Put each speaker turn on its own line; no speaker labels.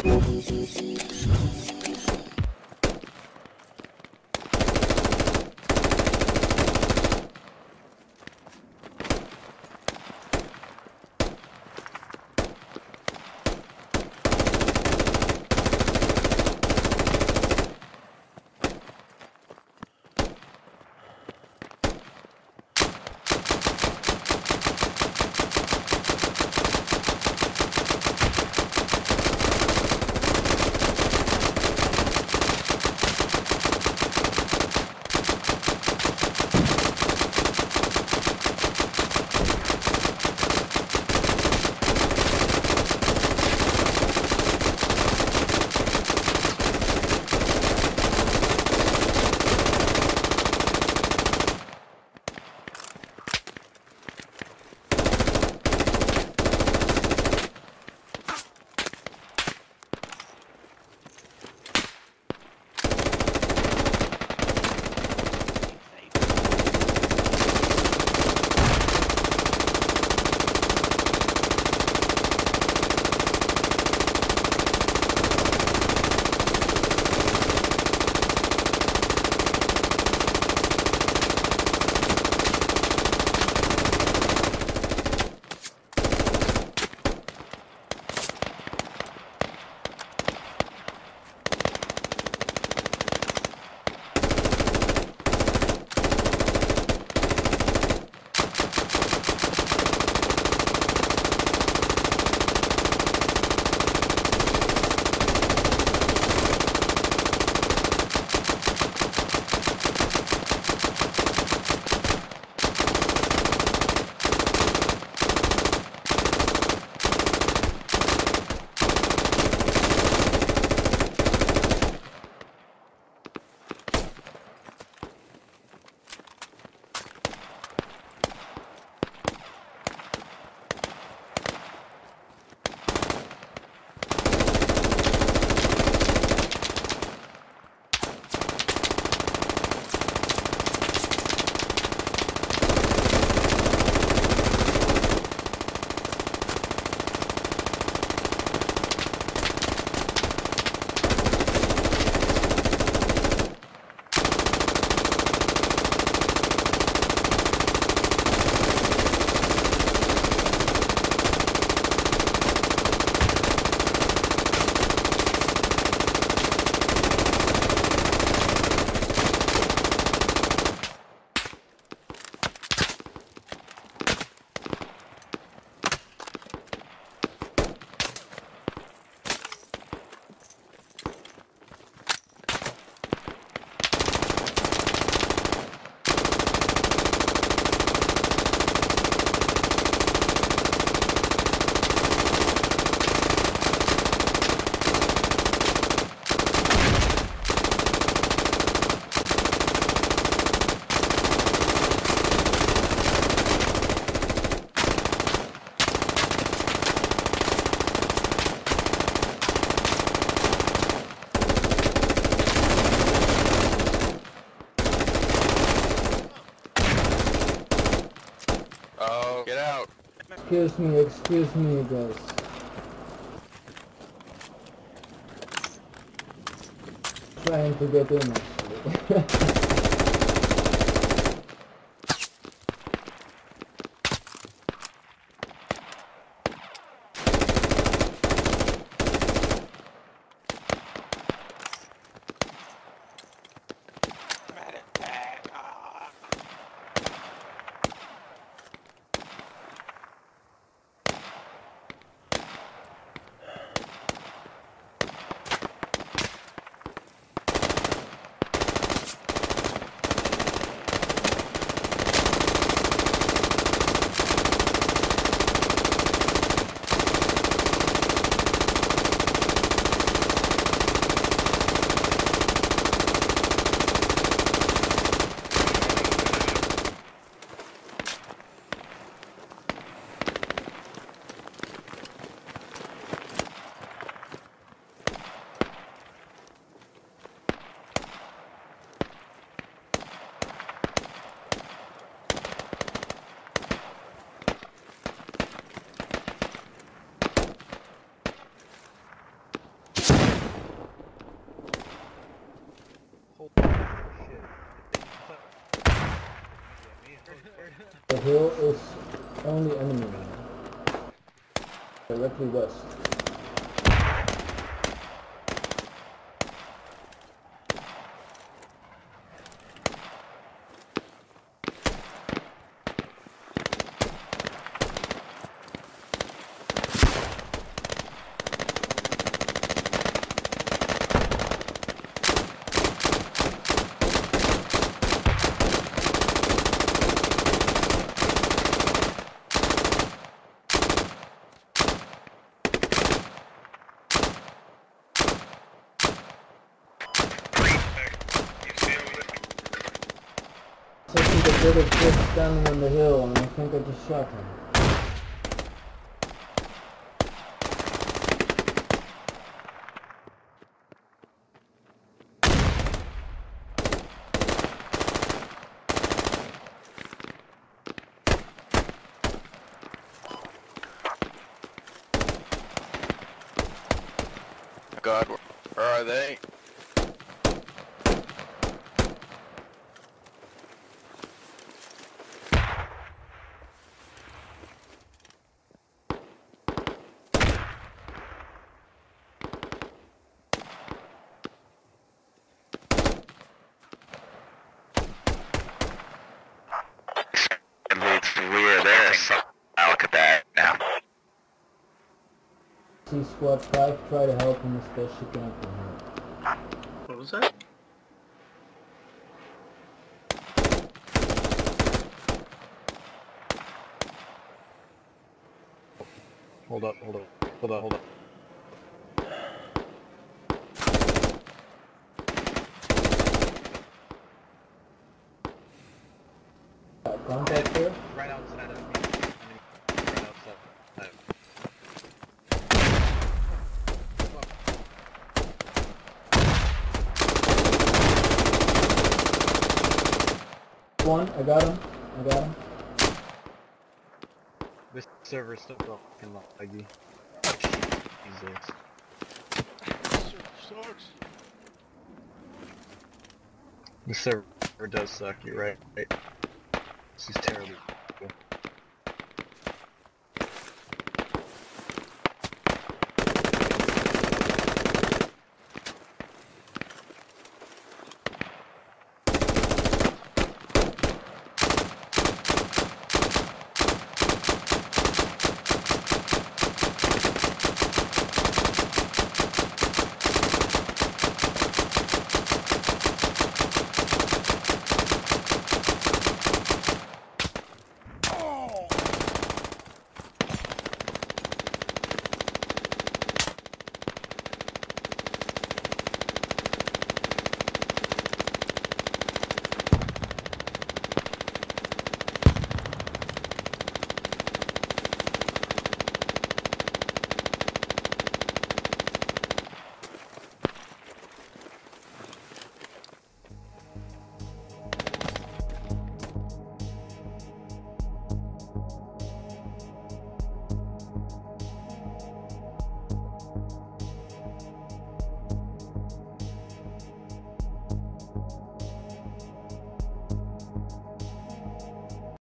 Oh, get out.
Excuse me, guys. Trying to get in, actually. hill is only enemy now. Directly west. I see the British kid standing on the hill, and I think I just shot him.
God, where are they? We are there, so I'll look at that now.
See squad 5, try to help him as best you can from here.
What was that?
Hold up.
Contact here.
Right outside of me. Right outside.
One, I got him.
This server's still fucking laggy. Jesus.
Sucks.
The server does suck, you're right. This is terrible.